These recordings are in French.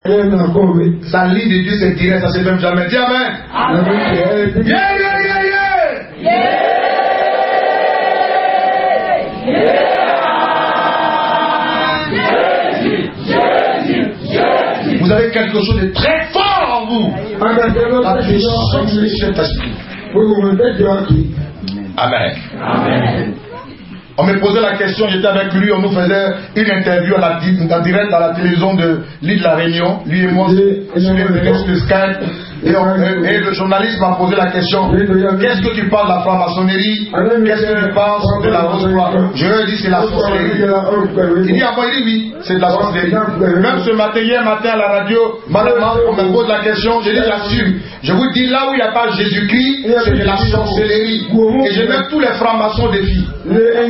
La ligne de Dieu c'est direct, ça se fait jamais. Dis amen. Yeah, yeah, yeah, yeah. Vous avez quelque chose de très fort en vous. La puissance du Saint-Esprit. Amen. Amen. On me posait la question, j'étais avec lui, on nous faisait une interview en direct à la télévision de l'île de la Réunion, lui et moi, sur le Skype. Et le journaliste m'a posé la question, qu'est-ce que tu parles de la franc-maçonnerie? Qu'est-ce que tu penses de la rose-croix? Je lui ai dit, c'est la sorcellerie. Il dit, il dit oui, c'est de la sorcellerie. Même ce matin, hier matin à la radio, madame, on me pose la question, je dis, j'assume. Je vous dis, là où il n'y a pas Jésus-Christ, c'est de la sorcellerie. Et je mets tous les francs-maçons des filles. J'ai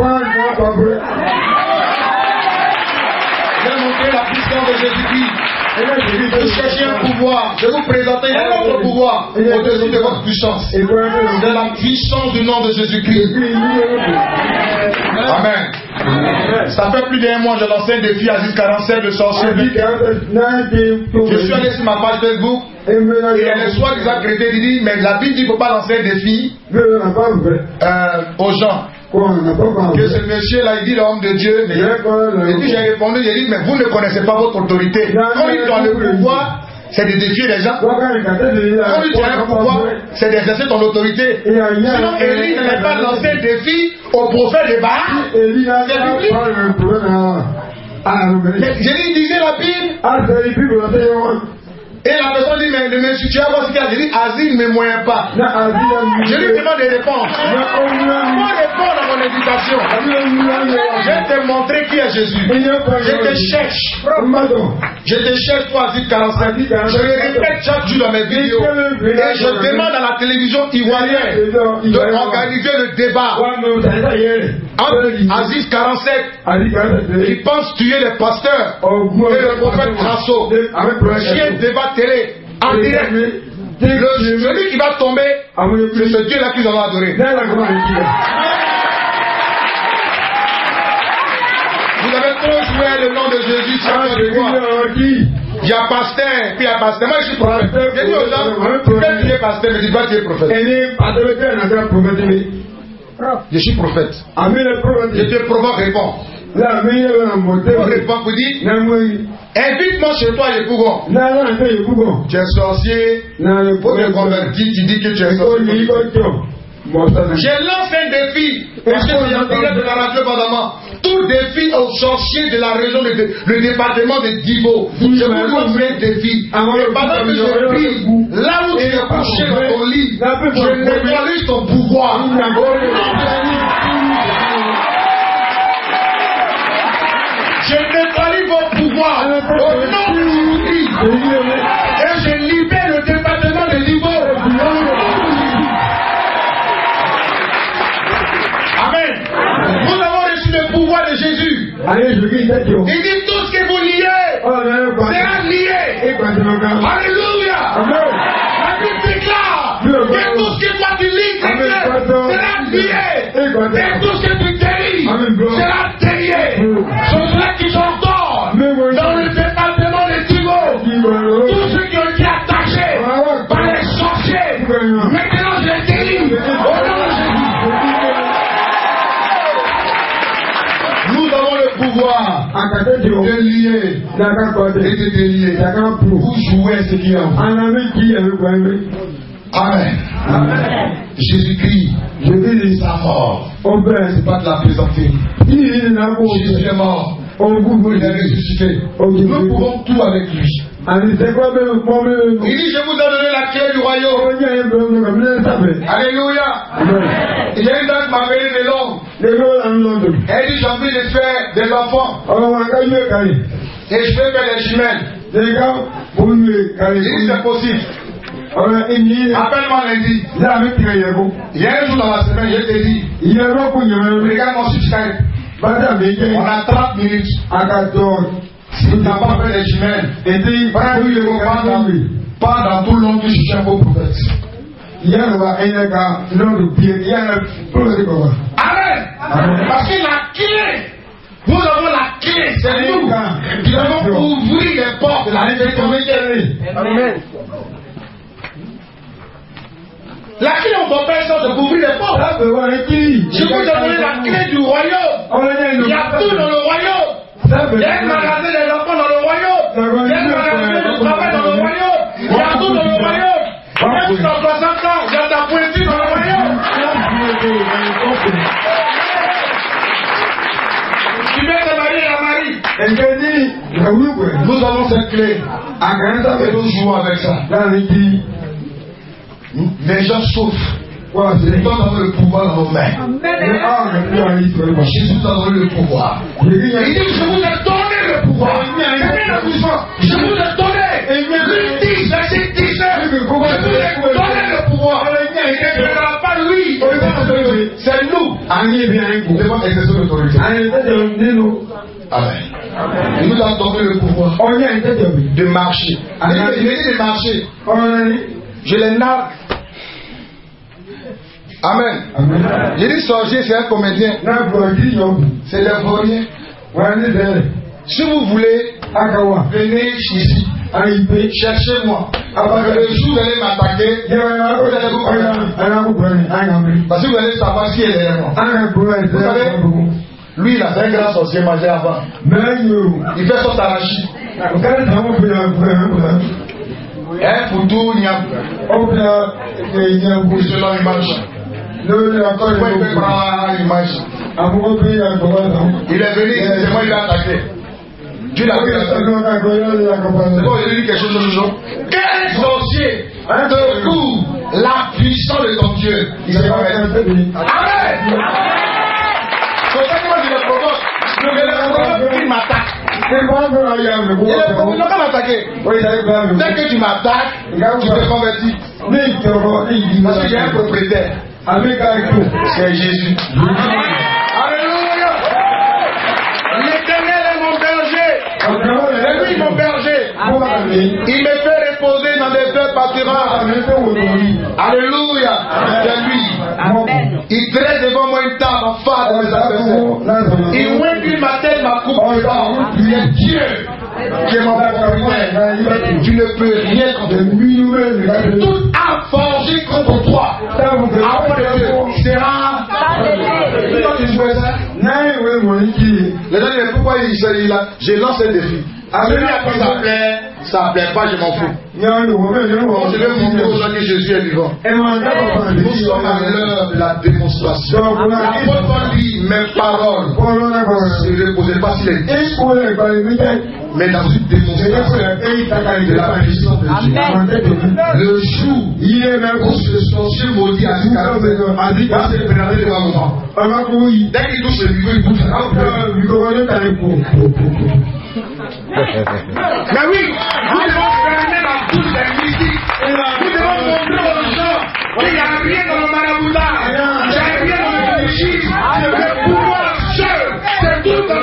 montré la puissance de Jésus-Christ. Vous cherchez un pouvoir, je vais vous présenter un autre pouvoir au-dessus de votre puissance. C'est la puissance du nom de Jésus-Christ. Amen. Ça fait plus d'un mois, je lance un défi à 1047 de sorcier. Je suis allé sur ma page Facebook et il y a les soi-disant chrétiens qui disent, mais la Bible dit qu'il ne faut pas lancer un défi aux gens. Que ce monsieur là, il dit l'homme de Dieu, mais et puis j'ai répondu, j'ai dit, mais vous ne connaissez pas votre autorité. Quand il donne le pouvoir, c'est de défier les gens. Quand il tient le pouvoir, c'est d'exercer ton autorité. Sinon, Élie n'avait pas lancé un défi au prophète de Baal. C'est biblique. J'ai dit, lisez la Bible. Et la personne dit, mais monsieur, tu vas voir ce qu'il y a. Je dis, Asie ne me moyen pas. Je lui demande de répondre. Comment répondre à mon invitation? Je vais te montrer qui est Jésus. Je te cherche. Je te cherche, toi, Asie 45. Je le répète chaque jour dans mes vidéos. Et je demande à la télévision ivoirienne d'organiser le débat entre Aziz 47 qui pense tuer les pasteurs et le prophète Grasso. Chien débat télé en direct. Celui qui va tomber, c'est ce Dieu-là qu'ils ont adoré. Vous avez trop joué le nom de Jésus sur votre voix. Il y a pasteur, puis il y a pasteur. Moi, je suis prophète. Je dis aux gens, peut-être tu es pasteur, mais dis pas que tu es prophète. Je suis prophète. Je te provoque, réponds. Réponds pour dire, invite-moi chez toi, Yepougon. Tu es sorcier, pour te convertir, tu dis que tu es sorcier. Je lance un défi, parce que c'est en direct de la radio Badama. Tout défi aux sorciers de la région, le département de Divo. Je vous lance un défi. Et pendant que je prie, là où tu es couché dans ton lit, je neutralise ton pouvoir. Je neutralise vos pouvoirs au nom de Jésus-Christ. Et je libère le département de Divo. Amen. Nous avons reçu le pouvoir de Jésus. Il dit tout ce que vous liez sera lié. Alléluia. La Bible déclare que tout ce que toi tu lis sera lié. Et tout ce que tu délies sera délié. Sur ceux qui sont morts dans le département de Divo, tous ceux qui ont été attachés par les sorciers, maintenant je les délie. Au nom de Jésus. Nous avons le pouvoir de lier et de délier. Vous jouez ce qui est en vous. Amen. Jésus-Christ, sa mort, c'est pas de la plaisanterie. Jésus est mort. Il est ressuscité. Nous pouvons tout avec lui. Il dit, je vous ai donné la clé du royaume. Alléluia. Il y a une dame qui m'a appelé de Londres. Elle dit, j'ai envie de faire des enfants. Et je vais faire des jumelles. Il dit, c'est possible. Appelle-moi lundi. Il y a un jour dans la semaine, je te dis, regarde-moi sur Skype. On a 30 minutes. Si tu n'as pas fait les jumelles, pas dans tout le monde, tu cherches un beau prophète. Amen. Parce que la clé, nous avons la clé, c'est nous qui allons ouvrir les portes de la réalité. Amen. La clé au papa, c'est pour ouvrir les portes. Je vous ai donné la clé du royaume. Il y a tout dans le royaume. Il y a un magasin des enfants dans le royaume. Il y a un magasin de travail dans le royaume. Il y a tout dans le royaume. Même si dans 60 ans, il y a ta poésie dans le royaume. Tu mets ta mari et la Marie. Nous avons cette clé. Et nous jouons avec ça. Les gens souffrent. Nous avons le pouvoir dans nos mains. Jésus nous a donné le pouvoir. Il dit, je vous ai donné le pouvoir. Je vous ai donné. Lui dit, verset 10. Je vous ai donné le pouvoir. Ce n'est pas lui. C'est nous. Nous devons exercer l'autorité. Amen. Il nous a donné le pouvoir de marcher. Il dit de marcher. Je les nargue. Amen. J'ai dit sorcier, c'est un comédien. C'est des vauriens. Si vous voulez, venez ici. Cherchez-moi. Le jour où vous allez m'attaquer, vous allez vous connaître. Parce que vous allez savoir qui est derrière moi. Vous savez, lui, il a fait un grand sorcier mangé avant. Il fait son arachi. Un poutou, il y a selon l'image. Il est venu, c'est moi, il a attaqué. Dieu l'a fait. C'est bon, il a dit quelque chose. Quel sorcier te couvre la puissance de ton Dieu? Il s'est pas fait. Amen. C'est ça que moi je le provoque. Il m'attaque. Il n'a pas m'attaquer. Dès que tu m'attaques, tu te convertis. Parce que j'ai un propriétaire. C'est Jésus. Alléluia. L'Éternel est mon berger. C'est lui mon berger. Il me fait reposer dans des verts pâturages. Alléluia. C'est lui. Il dresse devant moi une table en face de mes adversaires. Il ouvre ma tête, ma coupe. Il est Dieu qui est mon propriétaire. Tu ne peux rien contre toute âme forgée contre toi. Après Dieu sera. Les gens disent pourquoi j'ai lancé un défi. Celui à qui ça plaît pas, je m'en fous. Je vais vous montrer aux gens que Jésus est vivant. Nous sommes à l'heure de la démonstration. L'apôtre Paul dit mes paroles ne reposaient pas sur les disques, mais dans une démonstration de la puissance de Dieu. Le jour où ce sorcier maudit a dit va se présenter devant moi. Dès qu'il touche le micro, il bouge. Mais oui, nous devons fermer la bouche des mystiques. Nous devons montrer aux gens qu'il n'y a rien dans le maraboutage, il n'y a rien dans le fétichisme. Le pouvoir seul, c'est tout dans